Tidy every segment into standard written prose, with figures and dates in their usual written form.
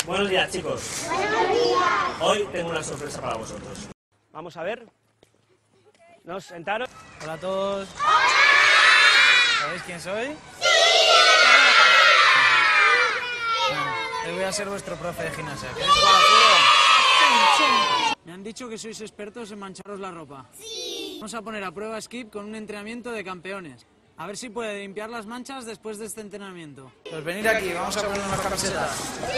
Buenos días, chicos. Buenos días. Hoy tengo una sorpresa para vosotros. Vamos a ver. ¿Nos sentaron? Hola a todos. ¡Hola! ¿Sabéis quién soy? ¡Sí! Hoy voy a ser vuestro profe de gimnasia. ¿Queréis jugar al fútbol? Me han dicho que sois expertos en mancharos la ropa. Sí. Vamos a poner a prueba a Skip con un entrenamiento de campeones. A ver si puede limpiar las manchas después de este entrenamiento. Pues venid aquí, vamos a poner unas camisetas.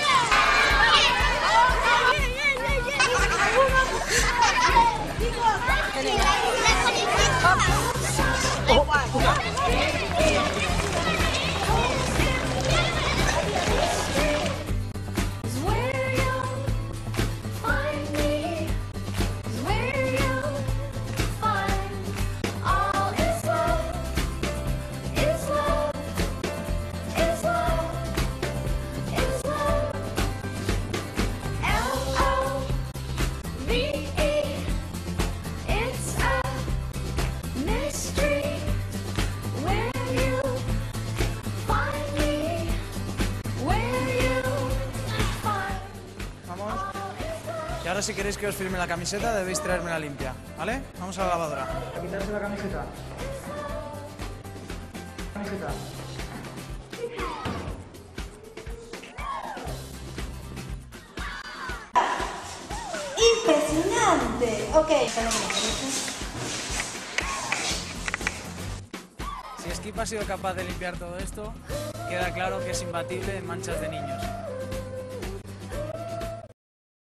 Y ahora si queréis que os firme la camiseta debéis traérmela limpia, ¿vale? Vamos a la lavadora. A quitarse la camiseta. Impresionante. Ok, Si Skip ha sido capaz de limpiar todo esto, queda claro que es imbatible en manchas de niños.